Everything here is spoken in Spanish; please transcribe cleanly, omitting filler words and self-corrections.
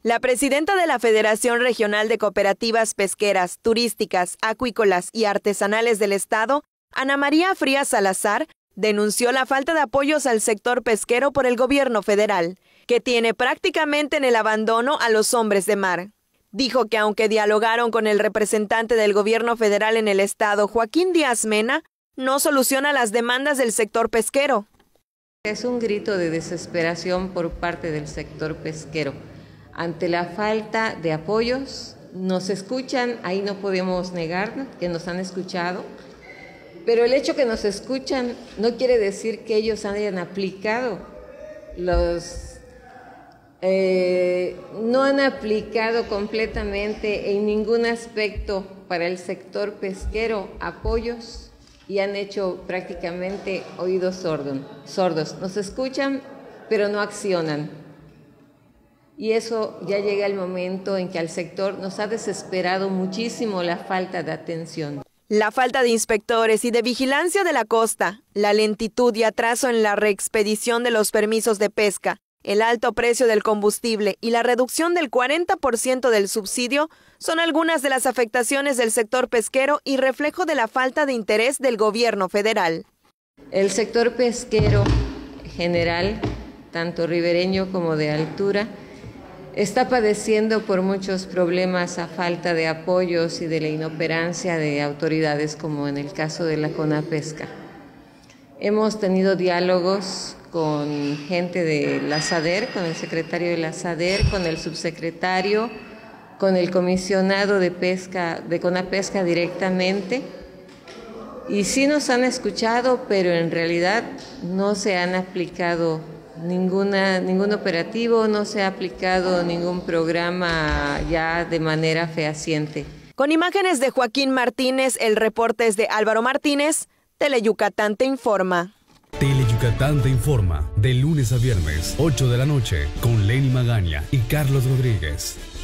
La presidenta de la Federación Regional de Cooperativas Pesqueras, Turísticas, Acuícolas y Artesanales del Estado, Ana María Frías Salazar, denunció la falta de apoyos al sector pesquero por el gobierno federal, que tiene prácticamente en el abandono a los hombres de mar. Dijo que aunque dialogaron con el representante del gobierno federal en el estado, Joaquín Díaz Mena, no soluciona las demandas del sector pesquero. Es un grito de desesperación por parte del sector pesquero. Ante la falta de apoyos, nos escuchan, ahí no podemos negar que nos han escuchado, pero el hecho que nos escuchan no quiere decir que ellos hayan aplicado no han aplicado completamente en ningún aspecto para el sector pesquero apoyos y han hecho prácticamente oídos sordos. Nos escuchan, pero no accionan. Y eso ya llega el momento en que al sector nos ha desesperado muchísimo la falta de atención. La falta de inspectores y de vigilancia de la costa, la lentitud y atraso en la reexpedición de los permisos de pesca, el alto precio del combustible y la reducción del 40% del subsidio son algunas de las afectaciones del sector pesquero y reflejo de la falta de interés del gobierno federal. El sector pesquero general, tanto ribereño como de altura, está padeciendo por muchos problemas a falta de apoyos y de la inoperancia de autoridades, como en el caso de la CONAPESCA. Hemos tenido diálogos con gente de la SADER, con el secretario de la SADER, con el subsecretario, con el comisionado de pesca, de CONAPESCA directamente, y sí nos han escuchado, pero en realidad no se han aplicado ningún operativo, no se ha aplicado ningún programa ya de manera fehaciente. Con imágenes de Joaquín Martínez, el reporte es de Álvaro Martínez. Teleyucatán te informa. Teleyucatán te informa de lunes a viernes, 8 de la noche, con Lenny Magaña y Carlos Rodríguez.